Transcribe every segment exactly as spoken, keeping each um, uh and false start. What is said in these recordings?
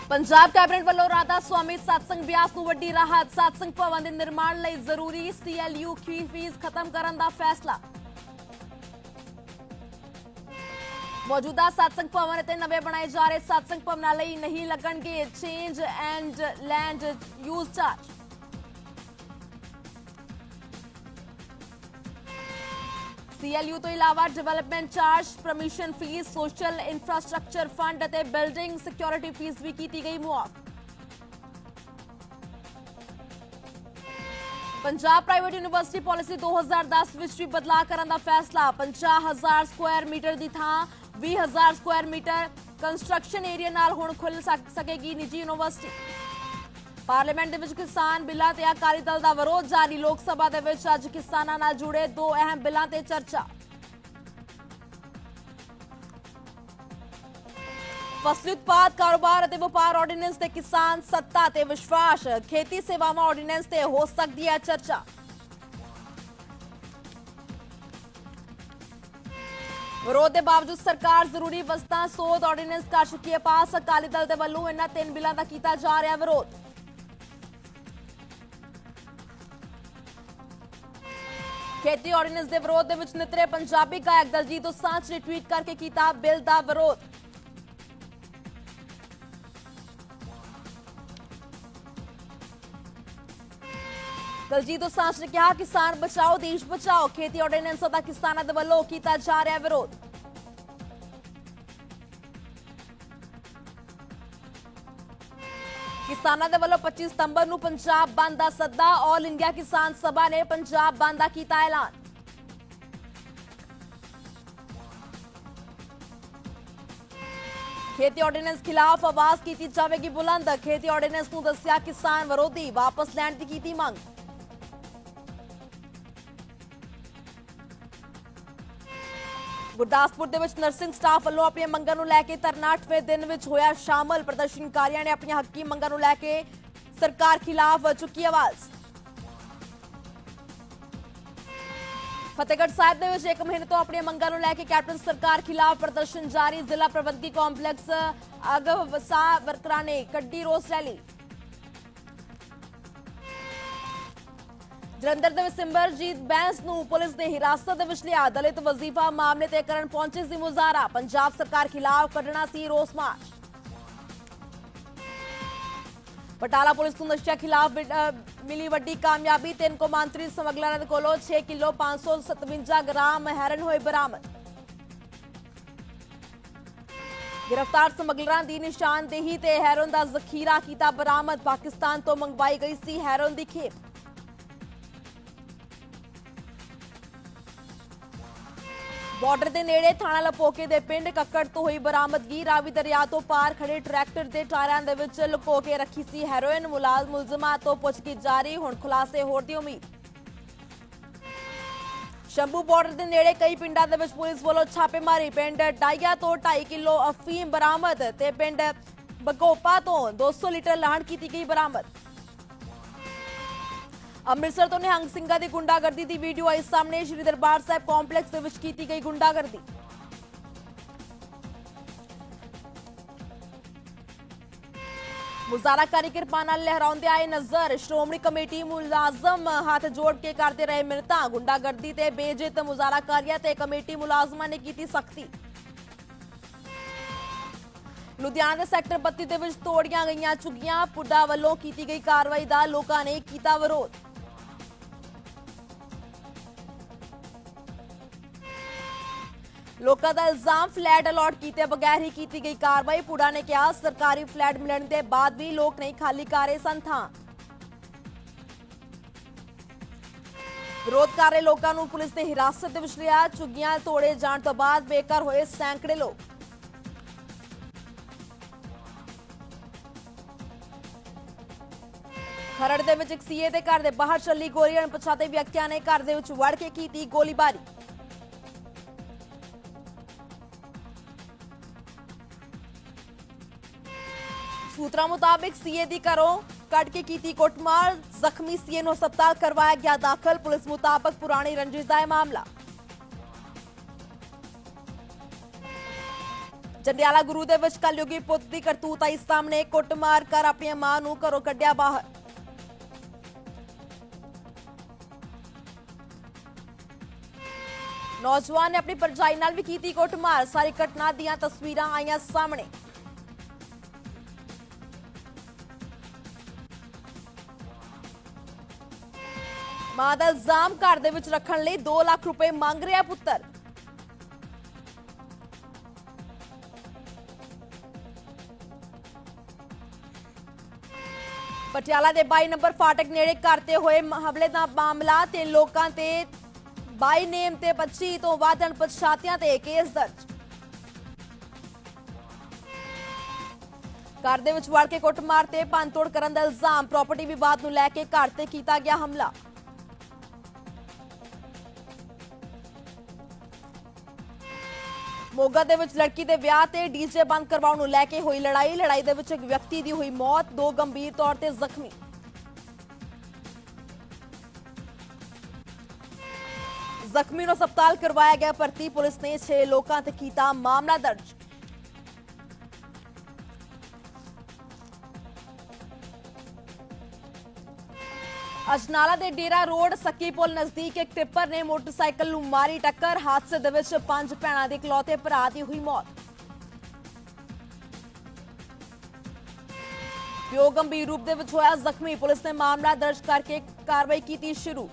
Punjab cabinet ਵੱਲੋਂ ਰਾਧਾ ਸਵਾਮੀ ਸਤਸੰਗ ਬਿਆਸ ਨੂੰ ਵੱਡੀ ਰਾਹਤ। ਸਤਸੰਗ ਭਵਨ ਦੇ ਨਿਰਮਾਣ ਲਈ ਜ਼ਰੂਰੀ ਸੀਐਲਯੂ ਦੀ ਫੀਸ ਖਤਮ ਕਰਨ ਦਾ ਫੈਸਲਾ। ਮੌਜੂਦਾ ਸਤਸੰਗ ਭਵਨ ਅਤੇ ਨਵੇਂ ਬਣਾਏ ਜਾ ਰਹੇ ਸਤਸੰਗ ਭਵਨਾਂ ਲਈ ਨਹੀਂ ਲੱਗਣਗੇ change and land use charge. CLU तो इलावा development charge, permission fee, social infrastructure fund और बिल्डिंग सिक्योरिटी फीस भी की गई मुआफ। पंजाब प्राइवेट यूनिवर्सिटी पॉलिसी दो हज़ार दस विच भी बदलाव करने का फैसला। पचास हजार स्क्वायर मीटर की थां बीस हजार स्क्वायर मीटर कंस्ट्रक्शन एरिया नाल हुण खुल सकेगी निजी यूनिवर्सिटी। पार्लीमेंट दे विच किसान बिलां ते अकाली दल दा विरोध जारी। लोक सभा दे विच अज किसानां नाल जुड़े दो अहम बिलां ते चर्चा। फसली उत्पाद कारोबार ते वपार ऑर्डीनेंस ते किसान सत्ता ते विश्वास। खेती सेवावां ऑर्डीनेंस ते हो सकदी है चर्चा। विरोध के बावजूद सरकार जरूरी वस्तां सोध ऑर्डीनेंस कर चुकी है पास। अकाली दल दे वल्लों इन्हां तीन बिलां दा कीता जा रहा विरोध। खेती ऑर्डीनेंस के विरोध दे विच नितरे पंजाबी गायक दलजीत दोसांझ ने ट्वीट करके किया बिल का विरोध। दलजीत दोसांझ ने कहा किसान बचाओ देश बचाओ। खेती ऑर्डीनेंस का किसानों के वल्लों किया जा रहा विरोध। किसानों के वल्लों पच्चीस सितंबर को पंजाब बंद का सद्दा। ऑल इंडिया किसान सभा ने पंजाब बंद का किया ऐलान। खेती ऑर्डीनेंस खिलाफ आवाज की जाएगी बुलंद। खेती ऑर्डीनेंस को दस्या किसान विरोधी, वापस लैण की मंग। गुरदासपुर दे विच नर्सिंग स्टाफ वालों अपन मंगां नूं लैके धरना अठवें दिन विच होया शामिल। प्रदर्शनकारियों ने अपन हक्की मंगां नूं लैके सरकार खिलाफ चुकी आवाज। फतेहगढ़ साहिब दे विच एक महीने तो अपन मंगां नूं लैके कैप्टन सरकार खिलाफ प्रदर्शन जारी। जिला प्रबंधकी कॉम्पलैक्स अग वसा वर्करां ने कड्डी रोस रैली। जलंधर दे सिमरजीत बैंस नूं पुलिस ने हिरासत दे विच लिया। दलित वजीफा मामले ते करन पहुंचे सी मुजाहरा। पंजाब सरकार खिलाफ कढ़ना सी रोस मार्च। बटाला पुलिस नूं नशा खिलाफ मिली वड्डी कामयाबी। तीन कौमांतरी समगलरां दे कोलों छे किलो पांच सौ सतवंजा ग्राम हैरन होए बरामद। गिरफ्तार समगलरां दी निशानदेही ते हैरोन दा जखीरा कीता बरामद। पाकिस्तान तो मंगवाई गई सी हैरोन दी खेप। बॉर्डर के नेड़े थाना लपोके दे पिंड कक्कड़ तो हुई बरामदगी। रावी दरिया तो पार खड़े ट्रैक्टर के टायरां दे विच लुको के रखी सी हैरोइन। मुलाज मुलजमां तो पुछगिछ जारी, हुण खुलासे होण दी उम्मीद। शंभू बॉर्डर के नेड़े कई पिंडां दे विच पुलिस वालों छापेमारी। पिंड डाइया तो ढाई किलो अफीम बरामद ते पिंड बगोपा तो दो सौ लीटर लाहण की गई बरामद। अमृतसर तो निहंग सिंघां दी गुंडागर्दी की वीडियो आई सामने। श्री दरबार साहिब कॉम्पलैक्स दे विच कीती गई गुंडागर्दी। मुजाहराकारी किरपानां लहराउंदे आए नजर। श्रोमणी कमेटी मुलाजम हाथ जोड़ के करते रहे मिन्नतां। गुंडागर्दी ते बेजित मुजाहराकारियां ते कमेटी मुलाजमां ने कीती सख्ती। लुधियाना दे सैक्टर बत्ती दे विच तोड़ियां गईयां झुग्गियां। पुड्डा वल्लों कीती गई कार्रवाई दा लोकां ने कीता विरोध। लोकां दा इल्जाम फ्लैट अलॉट कीते बगैर ही की गई कार्रवाई। पुडा ने कहा सरकारी फ्लैट मिलने के बाद भी लोग नहीं खाली कर रहे सन थां। विरोध कर रहे लोगों को पुलिस ने हिरासत विच लिया। झुग्गियां तोड़े जाने तो बाद बेघर होए सैकड़े लोग। खरड़ दे विच एक सीए दे घर दे बाहर चली गोली। अणपछाते व्यक्तियों ने घर दे विच वड़ के की गोलीबारी। सूत्रों मुताबिक सीए दी घरों कट के की कुटमार। जख्मी सीए नूं हस्पताल करवाया गया दाखिल। पुलिस मुताबिक पुरानी रंजिश दा मामला। ਜੰਡਿਆਲਾ ਗੁਰੂ ਦੇ ਵਿੱਚ ਕਲਯੁਗੀ ਪੁੱਤ ਦੀ ਕਰਤੂਤ ਆਈ ਸਾਹਮਣੇ। ਕੁੱਟਮਾਰ ਕਰ ਆਪਣੀ ਮਾਂ ਨੂੰ ਘਰੋਂ ਕੱਢਿਆ ਬਾਹਰ। ਨੌਜਵਾਨ ਨੇ ਆਪਣੀ ਭਰਜਾਈ ਨਾਲ ਵੀ ਕੀਤੀ ਕੁੱਟਮਾਰ। ਸਾਰੀ ਘਟਨਾ ਦੀਆਂ ਤਸਵੀਰਾਂ ਆਈਆਂ ਸਾਹਮਣੇ। ਮਾਂ ਦਾ ਇਲਜ਼ਾਮ ਘਰ ਦੇ ਵਿੱਚ ਰੱਖਣ ਲਈ ਦੋ ਲੱਖ ਰੁਪਏ ਮੰਗ ਰਿਹਾ ਪੁੱਤਰ। ਪਟਿਆਲਾ ਦੇ ਬਾਈ ਨੰਬਰ ਫਾਟਕ ਨੇੜੇ ਕਰਤੇ ਹੋਏ ਹਮਲੇ ਦਾ ਮਾਮਲਾ। ਤੇ ਲੋਕਾਂ ਤੇ ਬਾਈ ਨੇਮ ਤੇ ਪੱਚੀ ਤੋਂ ਵੱਧ ਅਣਪਛਾਤਿਆਂ ਤੇ ਕੇਸ ਦਰਜ। ਘਰ ਦੇ ਵਿੱਚ ਵੜ ਕੇ ਕੁੱਟਮਾਰ ਤੇ ਭੰਨਤੋੜ ਕਰਨ ਦਾ ਇਲਜ਼ਾਮ। ਪ੍ਰਾਪਰਟੀ ਵਿਵਾਦ ਨੂੰ ਲੈ ਕੇ ਘਰ ਤੇ ਕੀਤਾ ਗਿਆ ਹਮਲਾ। ਮੋਗਾ ਦੇ ਵਿੱਚ ਲੜਕੀ ਦੇ ਵਿਆਹ ਤੇ ਡੀਜੇ ਬੰਦ ਕਰਵਾਉਣ ਨੂੰ ਲੈ ਕੇ ਹੋਈ ਲੜਾਈ। ਲੜਾਈ ਦੇ ਵਿੱਚ ਇੱਕ ਵਿਅਕਤੀ ਦੀ ਹੋਈ ਮੌਤ, ਦੋ ਗੰਭੀਰ ਤੌਰ ਤੇ ਜ਼ਖਮੀ। ਜ਼ਖਮੀ ਨੂੰ ਹਸਪਤਾਲ ਕਰਵਾਇਆ ਗਿਆ ਭਰਤੀ। ਪੁਲਿਸ ਨੇ ਛੇ ਲੋਕਾਂ ਤੇ ਕੀਤਾ ਮਾਮਲਾ ਦਰਜ। ਅਜਨਾਲਾ ਦੇ ਡੇਰਾ ਰੋਡ ਸੱਕੀ ਪੁਲ ਨਜ਼ਦੀਕ ਇੱਕ ਟਿੱਪਰ ਨੇ ਮੋਟਰਸਾਈਕਲ ਨੂੰ ਮਾਰੀ ਟੱਕਰ। ਹਾਦਸੇ ਦੇ ਵਿੱਚ ਪੰਜ ਭੈਣਾਂ ਦੇ ਇਕਲੌਤੇ ਭਰਾ ਦੀ ਹੋਈ ਮੌਤ। ਪਿਓ ਗੰਭੀਰ ਰੂਪ ਦੇ ਵਿੱਚ ਹੋਇਆ ਜ਼ਖਮੀ। ਪੁਲਿਸ ਨੇ ਮਾਮਲਾ ਦਰਜ ਕਰਕੇ ਕਾਰਵਾਈ ਕੀਤੀ ਸ਼ੁਰੂ।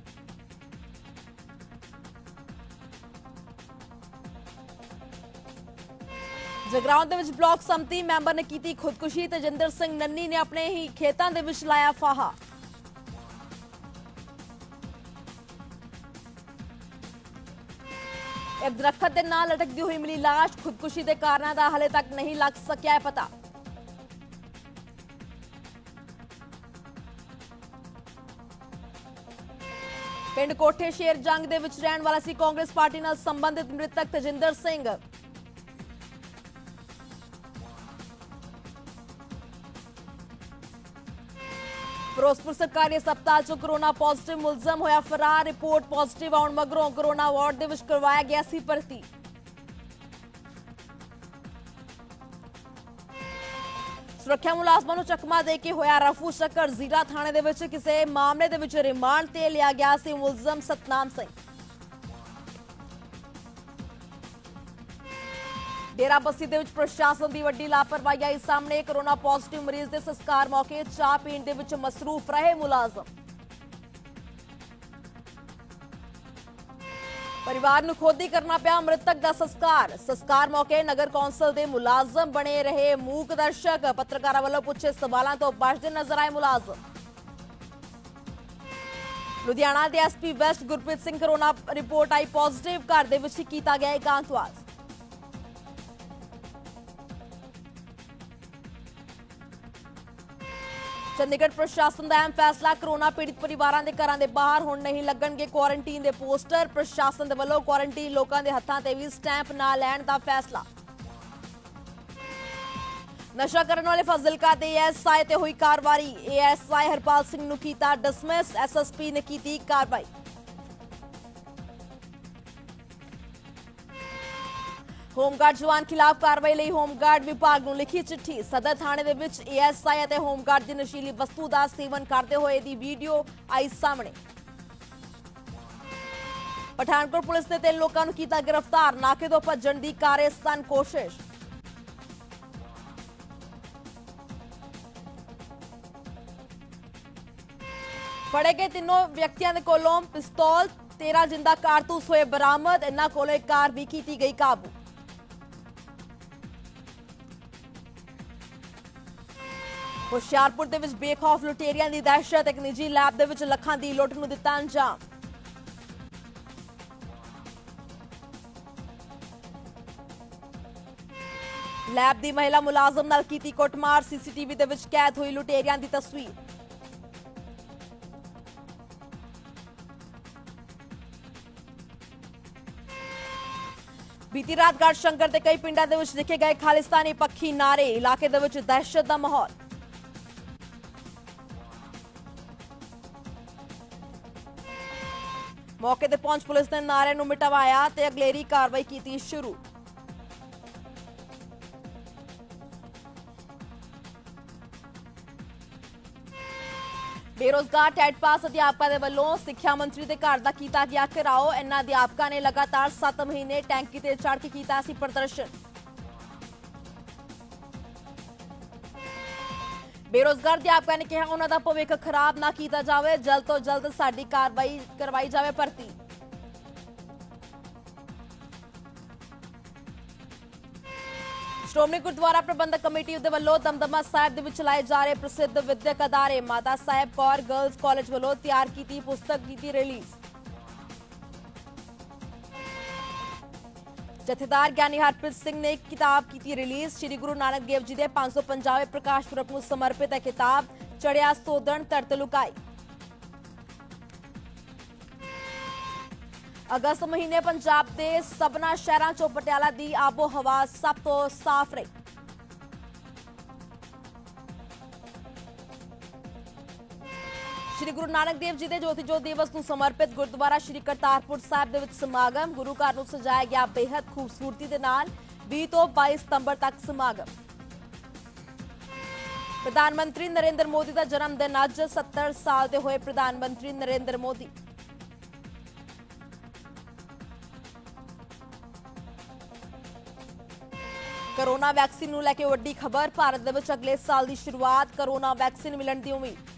ਜਗਰਾਉਂ ਦੇ ਵਿੱਚ ਬਲਾਕ ਸੰਮਤੀ ਮੈਂਬਰ ਨੇ ਕੀਤੀ ਖੁਦਕੁਸ਼ੀ। ਤੇਜਿੰਦਰ ਸਿੰਘ ਨੰਨੀ ਨੇ ਆਪਣੇ ਹੀ ਖੇਤਾਂ ਦੇ ਵਿੱਚ ਲਾਇਆ ਫਾਹਾ। ਇੱਕ ਦਰਖਤ ਦੇ ਨਾਲ ਲਟਕਦੀ ਹੋਈ ਮਿਲੀ ਲਾਸ਼। ਖੁਦਕੁਸ਼ੀ ਦੇ ਕਾਰਨਾਂ ਦਾ ਹਾਲੇ ਤੱਕ ਨਹੀਂ ਲੱਗ ਸਕਿਆ ਹੈ ਪਤਾ। ਪਿੰਡ ਕੋਠੇ ਸ਼ੇਰ ਜੰਗ ਦੇ ਵਿੱਚ ਰਹਿਣ ਵਾਲਾ ਸੀ ਕਾਂਗਰਸ ਪਾਰਟੀ ਨਾਲ ਸੰਬੰਧਿਤ ਮ੍ਰਿਤਕ ਤੇਜਿੰਦਰ ਸਿੰਘ। ਫਿਰੋਜ਼ਪੁਰ ਸਰਕਾਰੀ ਹਸਪਤਾਲ ਚੋਂ ਕੋਰੋਨਾ ਪੋਜ਼ਿਟਿਵ ਮੁਲਜ਼ਮ ਹੋਇਆ ਫਰਾਰ। ਰਿਪੋਰਟ ਪੋਜ਼ਿਟਿਵ ਆਉਣ ਮਗਰੋਂ ਕੋਰੋਨਾ ਵਾਰਡ ਦੇ ਵਿੱਚ ਕਰਵਾਇਆ ਗਿਆ ਸੀ ਭਰਤੀ। ਸੁਰੱਖਿਆ ਮੁਲਾਜ਼ਮਾਂ ਨੂੰ ਚਕਮਾ ਦੇ ਕੇ ਹੋਇਆ ਰਫੂ ਚੱਕਰ। ਜ਼ਿਲ੍ਹਾ ਥਾਣੇ ਦੇ ਵਿੱਚ ਕਿਸੇ ਮਾਮਲੇ ਦੇ ਵਿੱਚ ਰਿਮਾਂਡ ਤੇ ਲਿਆ ਗਿਆ ਸੀ ਮੁਲਜ਼ਮ ਸਤਨਾਮ ਸਿੰਘ। ਡੇਰਾ ਬੱਸੀ ਦੇ ਵਿੱਚ ਪ੍ਰਸ਼ਾਸਨ ਦੀ ਵੱਡੀ ਲਾਪਰਵਾਹੀ ਆਈ ਸਾਹਮਣੇ। ਕੋਰੋਨਾ ਪੋਜ਼ਿਟਿਵ ਮਰੀਜ਼ ਦੇ ਸੰਸਕਾਰ ਮੌਕੇ ਚਾਹ ਪੀਣ ਦੇ ਵਿੱਚ ਮਸਰੂਫ ਰਹੇ ਮੁਲਾਜ਼ਮ। ਪਰਿਵਾਰ ਨੂੰ ਖੁਦ ਹੀ ਕਰਨਾ ਪਿਆ ਮ੍ਰਿਤਕ ਦਾ ਸੰਸਕਾਰ। ਸੰਸਕਾਰ ਮੌਕੇ ਨਗਰ ਕੌਂਸਲ ਦੇ ਮੁਲਾਜ਼ਮ ਬਣੇ ਰਹੇ ਮੂਕ ਦਰਸ਼ਕ। ਪੱਤਰਕਾਰਾਂ ਵੱਲੋਂ ਪੁੱਛੇ ਸਵਾਲਾਂ ਤੋਂ ਬਚਦੇ ਨਜ਼ਰ ਆਏ ਮੁਲਾਜ਼ਮ। ਲੁਧਿਆਣਾ ਦੇ SP west Gurpreet Singh corona report ਆਈ ਪੋਜ਼ਿਟਿਵ। ਘਰ ਦੇ ਵਿੱਚ ਕੀਤਾ ਗਿਆ ਇਕਾਂਤਵਾਸ। ਚੰਡੀਗੜ੍ਹ ਪ੍ਰਸ਼ਾਸਨ ਦਾ ਅਹਿਮ ਫੈਸਲਾ। ਕੋਰੋਨਾ ਪੀੜਿਤ ਪਰਿਵਾਰਾਂ ਦੇ ਘਰਾਂ ਦੇ ਬਾਹਰ ਹੁਣ ਨਹੀਂ ਲੱਗਣਗੇ ਕੁਆਰੰਟੀਨ ਦੇ ਪੋਸਟਰ। ਪ੍ਰਸ਼ਾਸਨ ਦੇ ਵੱਲੋਂ ਕੁਆਰੰਟੀਨ ਲੋਕਾਂ ਦੇ ਹੱਥਾਂ ਤੇ ਵੀ ਸਟੈਂਪ ਨਾ ਲੈਣ ਦਾ ਫੈਸਲਾ। ਨਸ਼ਾ ਕਰਨ ਵਾਲੇ ਫਾਜ਼ਿਲਕਾ ਦੇ ਏਐਸਆਈ ਤੇ ਹੋਈ ਕਾਰਵਾਈ। ਏਐਸਆਈ ਹਰਪਾਲ ਸਿੰਘ ਨੂੰ ਕੀਤਾ ਡਿਸਮਿਸ। ਐਸਐਸਪੀ ਨੇ ਕੀਤੀ ਕਾਰਵਾਈ। ਹੋਮਗਾਰਡ ਜਵਾਨ ਖਿਲਾਫ ਕਾਰਵਾਈ ਲਈ ਹੋਮਗਾਰਡ ਵਿਭਾਗ ਨੂੰ ਲਿਖੀ ਚਿੱਠੀ। ਸਦਰ ਥਾਣੇ ਦੇ ਵਿੱਚ ਏਐਸਆਈ ਅਤੇ ਹੋਮਗਾਰਡ ਦੀ ਨਸ਼ੀਲੀ ਵਸਤੂ ਦਾ ਸੇਵਨ ਕਰਦੇ ਹੋਏ ਦੀ ਵੀਡੀਓ ਆਈ ਸਾਹਮਣੇ। ਪਠਾਨਕੋਟ ਪੁਲਿਸ ਨੇ ਤਿੰਨ ਲੋਕਾਂ ਨੂੰ ਕੀਤਾ ਗ੍ਰਿਫਤਾਰ। ਨਾਕੇ ਤੋਂ ਭੱਜਣ ਦੀ ਕਾਰੇਸਤਾਨ ਕੋਸ਼ਿਸ਼। ਫੜੇ ਗਏ ਤਿੰਨੋਂ ਵਿਅਕਤੀਆਂ ਦੇ ਕੋਲੋਂ ਪਿਸਤੌਲ, ਤੇਰਾਂ ਜਿੰਦਾ ਕਾਰਤੂਸ ਹੋਏ ਬਰਾਮਦ। ਇਹਨਾਂ ਕੋਲੋਂ ਇੱਕ ਕਾਰ ਵੀ ਕੀਤੀ ਗਈ ਕਾਬੂ। ਹੁਸ਼ਿਆਰਪੁਰ ਦੇ ਵਿੱਚ ਬੇਖੌਫ ਲੁਟੇਰਿਆਂ ਦੀ ਦਹਿਸ਼ਤ। ਇੱਕ ਨਿੱਜੀ ਲੈਬ ਦੇ ਵਿੱਚ ਲੱਖਾਂ ਦੀ ਲੁੱਟ ਨੂੰ ਦਿੱਤਾ ਅੰਜਾਮ। ਲੈਬ ਦੀ ਮਹਿਲਾ ਮੁਲਾਜ਼ਮ ਨਾਲ ਕੀਤੀ ਕੁੱਟਮਾਰ। ਸੀਸੀਟੀਵੀ ਦੇ ਵਿੱਚ ਕੈਦ ਹੋਈ ਲੁਟੇਰਿਆਂ ਦੀ ਤਸਵੀਰ। ਬੀਤੀ ਰਾਤ ਗੜਸ਼ੰਕਰ ਦੇ ਕਈ ਪਿੰਡਾਂ ਦੇ ਵਿੱਚ ਲਿਖੇ ਗਏ ਖਾਲਿਸਤਾਨੀ ਪੱਖੀ ਨਾਰੇ। ਇਲਾਕੇ ਦੇ ਵਿੱਚ ਦਹਿਸ਼ਤ ਦਾ ਮਾਹੌਲ। ਮੌਕੇ ਤੇ ਪਹੁੰਚ ਪੁਲਿਸ ਨੇ ਨਾਰਿਆਂ ਨੂੰ ਮਿਟਵਾਇਆ ਤੇ ਅਗਲੇਰੀ ਕਾਰਵਾਈ ਕੀਤੀ ਸ਼ੁਰੂ। ਬੇਰੋਜ਼ਗਾਰ ਟੈਟ ਪਾਸ ਅਧਿਆਪਕਾਂ ਦੇ ਵੱਲੋਂ ਸਿੱਖਿਆ ਮੰਤਰੀ ਦੇ ਘਰ ਦਾ ਕੀਤਾ ਗਿਆ ਘਿਰਾਓ। ਇਨ੍ਹਾਂ ਅਧਿਆਪਕਾਂ ਨੇ ਲਗਾਤਾਰ ਸੱਤ ਮਹੀਨੇ ਟੈਂਕੀ ਤੇ ਚੜ੍ਹ ਕੇ ਕੀਤਾ ਸੀ ਪ੍ਰਦਰਸ਼ਨ। ਬੇਰੋਜ਼ਗਾਰ ਅਧਿਆਪਕਾਂ ਨੇ ਕਿਹਾ ਉਹਨਾਂ ਦਾ ਭਵਿੱਖ ਖਰਾਬ ਨਾ ਕੀਤਾ ਜਾਵੇ, ਜਲਦ ਤੋਂ ਜਲਦ ਸਾਡੀ ਕਾਰਵਾਈ ਕਰਵਾਈ ਜਾਵੇ ਭਰਤੀ। ਸ਼੍ਰੋਮਣੀ ਗੁਰਦੁਆਰਾ ਪ੍ਰਬੰਧਕ ਕਮੇਟੀ ਦੇ ਵੱਲੋਂ ਦਮਦਮਾ ਸਾਹਿਬ ਦੇ ਵਿੱਚ ਚਲਾਏ ਜਾ ਰਹੇ ਪ੍ਰਸਿੱਧ ਵਿਦਿਅਕ ਅਦਾਰੇ ਮਾਤਾ ਸਾਹਿਬ ਕੌਰ ਗਰਲਜ਼ ਕਾਲਜ ਵੱਲੋਂ ਤਿਆਰ ਕੀਤੀ ਪੁਸਤਕ ਕੀਤੀ ਰਿਲੀਜ਼। ਜਥੇਦਾਰ ਗਿਆਨੀ ਹਰਪ੍ਰੀਤ ਸਿੰਘ ਨੇ ਕਿਤਾਬ ਕੀਤੀ ਰਿਲੀਜ਼। ਸ਼੍ਰੀ ਗੁਰੂ ਨਾਨਕ ਦੇਵ ਜੀ ਦੇ ਪੰਜ ਸੌ ਪੰਜਾਹਵੇਂ ਪ੍ਰਕਾਸ਼ ਪੁਰਬ ਨੂੰ ਸਮਰਪਿਤ ਹੈ ਕਿਤਾਬ। ਚੜਿਆ ਸੋਧਣ ਧਰਤ ਲੁਕਾਈ। ਅਗਸਤ ਮਹੀਨੇ ਪੰਜਾਬ ਦੇ ਸਭਨਾ ਸ਼ਹਿਰਾਂ ਚੋਂ ਪਟਿਆਲਾ ਦੀ ਆਬੋ ਹਵਾ ਸਭ ਤੋਂ ਸਾਫ਼ ਰਹੀ। ਸ਼੍ਰੀ ਗੁਰੂ ਨਾਨਕ ਦੇਵ ਜੀ ਦੇ ਜੋਤੀ ਜੋਤ ਦਿਵਸ ਨੂੰ ਸਮਰਪਿਤ ਗੁਰਦੁਆਰਾ ਸ਼੍ਰੀ ਕਰਤਾਰਪੁਰ ਸਾਹਿਬ ਦੇ ਵਿੱਚ ਸਮਾਗਮ। ਗੁਰੂ ਘਰ ਨੂੰ ਸਜਾਇਆ ਗਿਆ ਬੇਹੱਦ ਖੂਬਸੂਰਤੀ ਦੇ ਨਾਲ। ਵੀਹ ਤੋਂ ਬਾਈ ਸਤੰਬਰ ਤੱਕ ਸਮਾਗਮ। ਪ੍ਰਧਾਨ ਮੰਤਰੀ ਨਰਿੰਦਰ ਮੋਦੀ ਦਾ ਜਨਮ ਦਿਨ ਅੱਜ। ਸੱਤਰ ਸਾਲ ਦੇ ਹੋਏ ਪ੍ਰਧਾਨ ਮੰਤਰੀ ਨਰਿੰਦਰ ਮੋਦੀ। ਕੋਰੋਨਾ ਵੈਕਸੀਨ ਨੂੰ ਲੈ ਕੇ ਵੱਡੀ ਖਬਰ। ਭਾਰਤ ਦੇ ਵਿੱਚ ਅਗਲੇ ਸਾਲ ਦੀ ਸ਼ੁਰੂਆਤ। ਕੋਰੋਨਾ ਵੈਕਸੀਨ ਮਿਲਣ ਦੀ ਉਮੀਦ।